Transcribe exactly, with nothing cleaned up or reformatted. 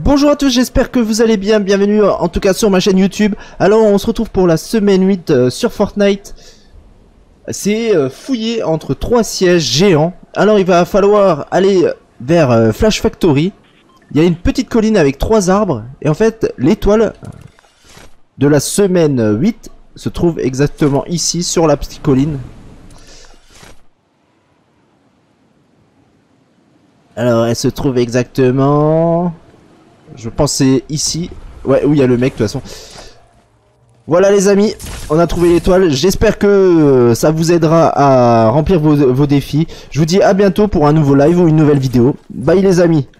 Bonjour à tous, j'espère que vous allez bien, bienvenue en tout cas sur ma chaîne YouTube. Alors on se retrouve pour la semaine huit euh, sur Fortnite. C'est euh, fouiller entre trois sièges géants. Alors il va falloir aller vers euh, Flash Factory. Il y a une petite colline avec trois arbres. Et en fait l'étoile de la semaine huit se trouve exactement ici sur la petite colline. Alors elle se trouve exactement... Je pense c'est ici. Ouais, où il y a le mec de toute façon. Voilà les amis, on a trouvé l'étoile. J'espère que ça vous aidera à remplir vos, vos défis. Je vous dis à bientôt pour un nouveau live ou une nouvelle vidéo. Bye les amis.